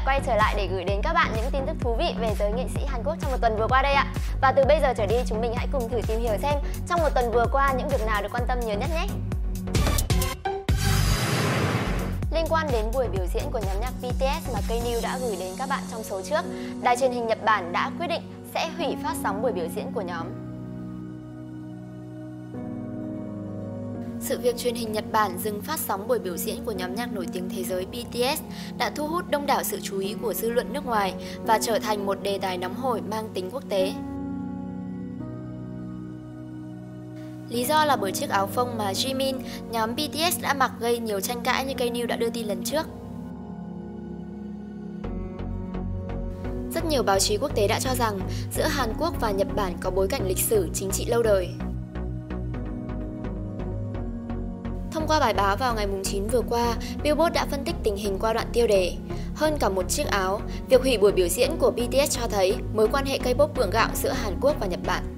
quay trở lại để gửi đến các bạn những tin tức thú vị về giới nghệ sĩ Hàn Quốc trong một tuần vừa qua đây ạ. Và từ bây giờ trở đi chúng mình hãy cùng thử tìm hiểu xem trong một tuần vừa qua những việc nào được quan tâm nhiều nhất nhé. Liên quan đến buổi biểu diễn của nhóm nhạc BTS mà K-News đã gửi đến các bạn trong số trước, đài truyền hình Nhật Bản đã quyết định sẽ hủy phát sóng buổi biểu diễn của nhóm. Sự việc truyền hình Nhật Bản dừng phát sóng buổi biểu diễn của nhóm nhạc nổi tiếng thế giới BTS đã thu hút đông đảo sự chú ý của dư luận nước ngoài và trở thành một đề tài nóng hổi mang tính quốc tế. Lý do là bởi chiếc áo phông mà Jimin, nhóm BTS đã mặc gây nhiều tranh cãi như K-News đã đưa tin lần trước. Rất nhiều báo chí quốc tế đã cho rằng giữa Hàn Quốc và Nhật Bản có bối cảnh lịch sử chính trị lâu đời. Thông qua bài báo vào ngày 9 vừa qua, Billboard đã phân tích tình hình qua đoạn tiêu đề. Hơn cả một chiếc áo, việc hủy buổi biểu diễn của BTS cho thấy mối quan hệ K-pop gượng gạo giữa Hàn Quốc và Nhật Bản.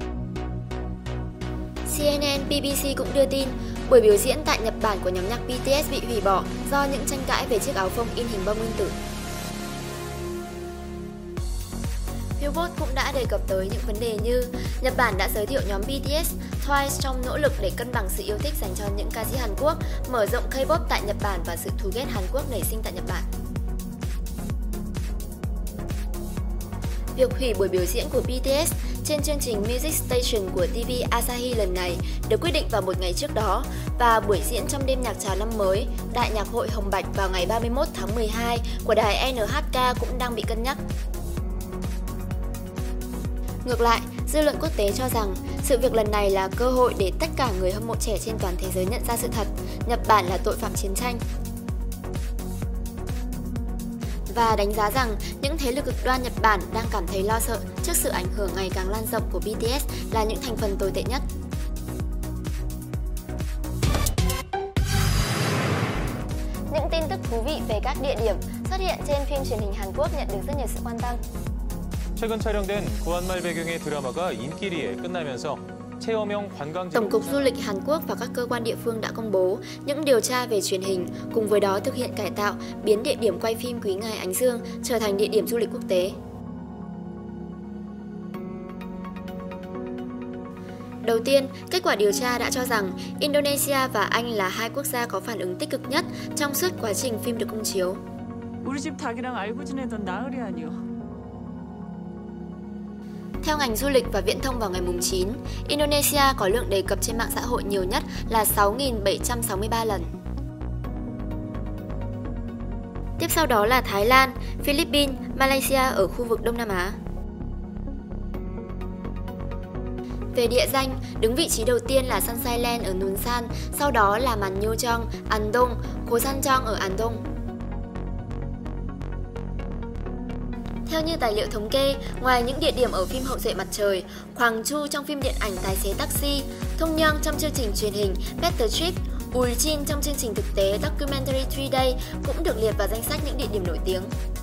CNN, BBC cũng đưa tin buổi biểu diễn tại Nhật Bản của nhóm nhạc BTS bị hủy bỏ do những tranh cãi về chiếc áo phông in hình bom nguyên tử. Billboard cũng đã đề cập tới những vấn đề như Nhật Bản đã giới thiệu nhóm BTS, Twice trong nỗ lực để cân bằng sự yêu thích dành cho những ca sĩ Hàn Quốc, mở rộng K-pop tại Nhật Bản và sự thù ghét Hàn Quốc nảy sinh tại Nhật Bản. Việc hủy buổi biểu diễn của BTS trên chương trình Music Station của TV Asahi lần này được quyết định vào một ngày trước đó và buổi diễn trong đêm nhạc chào năm mới, Đại nhạc hội Hồng Bạch vào ngày 31 tháng 12 của đài NHK cũng đang bị cân nhắc. Ngược lại, dư luận quốc tế cho rằng sự việc lần này là cơ hội để tất cả người hâm mộ trẻ trên toàn thế giới nhận ra sự thật, Nhật Bản là tội phạm chiến tranh. Và đánh giá rằng những thế lực cực đoan Nhật Bản đang cảm thấy lo sợ trước sự ảnh hưởng ngày càng lan rộng của BTS là những thành phần tồi tệ nhất. Những tin tức thú vị về các địa điểm xuất hiện trên phim truyền hình Hàn Quốc nhận được rất nhiều sự quan tâm. 최근 촬영된 구한말 배경의 드라마가 인기리에 끝나면서 체험형 관광지. Tổng cục Du lịch Hàn Quốc và các cơ quan địa phương đã công bố những điều tra về truyền hình, cùng với đó thực hiện cải tạo, biến địa điểm quay phim Quý Ngài Ánh Dương trở thành địa điểm du lịch quốc tế. Đầu tiên, kết quả điều tra đã cho rằng Indonesia và Anh là hai quốc gia có phản ứng tích cực nhất trong suốt quá trình phim được công chiếu. 우리 집 닭이랑 알고 지내던 나으리 아니요. Theo ngành du lịch và viễn thông vào ngày 9, Indonesia có lượng đề cập trên mạng xã hội nhiều nhất là 6.763 lần. Tiếp sau đó là Thái Lan, Philippines, Malaysia ở khu vực Đông Nam Á. Về địa danh, đứng vị trí đầu tiên là Sunshine Land ở Nunsan, sau đó là Manyojong, Andong, Gosanjong ở Andong. Theo như tài liệu thống kê, ngoài những địa điểm ở phim Hậu duệ mặt trời, Hwang Chu trong phim điện ảnh Tài xế taxi, Thong Young trong chương trình truyền hình Better Trip, Uljin trong chương trình thực tế Documentary 3 Day cũng được liệt vào danh sách những địa điểm nổi tiếng.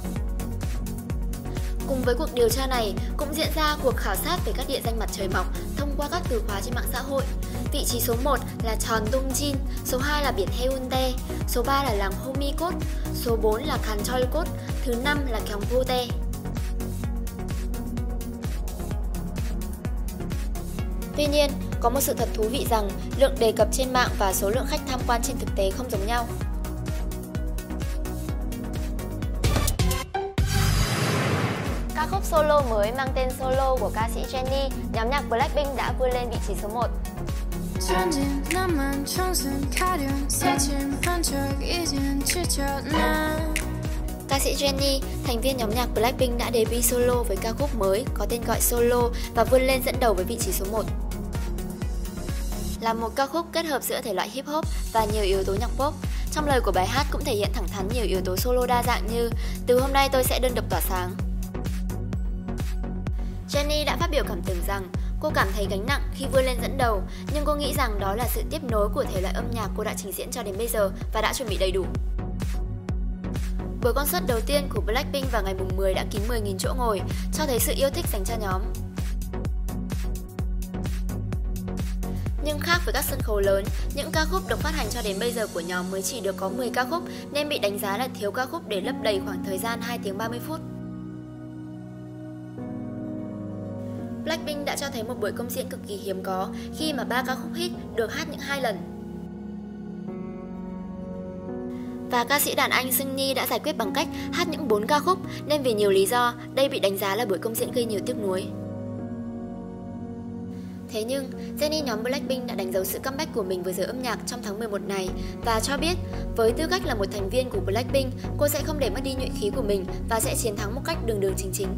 Cùng với cuộc điều tra này, cũng diễn ra cuộc khảo sát về các địa danh mặt trời mọc thông qua các từ khóa trên mạng xã hội. Vị trí số 1 là Cheondomjin, số 2 là biển Haeundae, số 3 là làng Homikot, số 4 là Gancheolkot, thứ 5 là Gyeongpodae. Tuy nhiên, có một sự thật thú vị rằng lượng đề cập trên mạng và số lượng khách tham quan trên thực tế không giống nhau. Ca khúc solo mới mang tên Solo của ca sĩ Jennie, nhóm nhạc Blackpink đã vươn lên vị trí số 1. Ca sĩ Jennie, thành viên nhóm nhạc Blackpink đã debut solo với ca khúc mới có tên gọi Solo và vươn lên dẫn đầu với vị trí số 1. Là một ca khúc kết hợp giữa thể loại hip hop và nhiều yếu tố nhạc pop. Trong lời của bài hát cũng thể hiện thẳng thắn nhiều yếu tố solo đa dạng như từ hôm nay tôi sẽ đơn độc tỏa sáng. Jennie đã phát biểu cảm tưởng rằng cô cảm thấy gánh nặng khi vươn lên dẫn đầu, nhưng cô nghĩ rằng đó là sự tiếp nối của thể loại âm nhạc cô đã trình diễn cho đến bây giờ và đã chuẩn bị đầy đủ. Buổi concert đầu tiên của Blackpink vào ngày 10 đã kín 10.000 chỗ ngồi, cho thấy sự yêu thích dành cho nhóm. Nhưng khác với các sân khấu lớn, những ca khúc được phát hành cho đến bây giờ của nhóm mới chỉ được có 10 ca khúc nên bị đánh giá là thiếu ca khúc để lấp đầy khoảng thời gian 2 tiếng 30 phút. Blackpink đã cho thấy một buổi công diễn cực kỳ hiếm có khi mà 3 ca khúc hit được hát những 2 lần. Và ca sĩ đàn anh Seungri đã giải quyết bằng cách hát những 4 ca khúc nên vì nhiều lý do, đây bị đánh giá là buổi công diễn gây nhiều tiếc nuối. Thế nhưng, Jennie nhóm Blackpink đã đánh dấu sự comeback của mình với giới âm nhạc trong tháng 11 này và cho biết với tư cách là một thành viên của Blackpink, cô sẽ không để mất đi nhuệ khí của mình và sẽ chiến thắng một cách đường đường chính chính.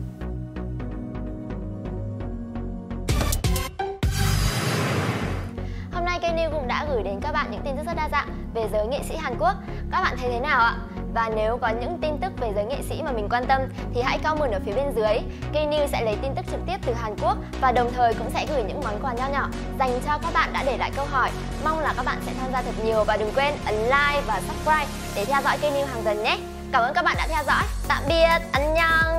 Hôm nay kênh News cũng đã gửi đến các bạn những tin tức rất đa dạng về giới nghệ sĩ Hàn Quốc. Các bạn thấy thế nào ạ? Và nếu có những tin tức về giới nghệ sĩ mà mình quan tâm thì hãy comment ở phía bên dưới. Kênh News sẽ lấy tin tức trực tiếp từ Hàn Quốc và đồng thời cũng sẽ gửi những món quà nho nhỏ dành cho các bạn đã để lại câu hỏi. Mong là các bạn sẽ tham gia thật nhiều và đừng quên ấn like và subscribe để theo dõi kênh News hàng tuần nhé. Cảm ơn các bạn đã theo dõi. Tạm biệt, 안녕.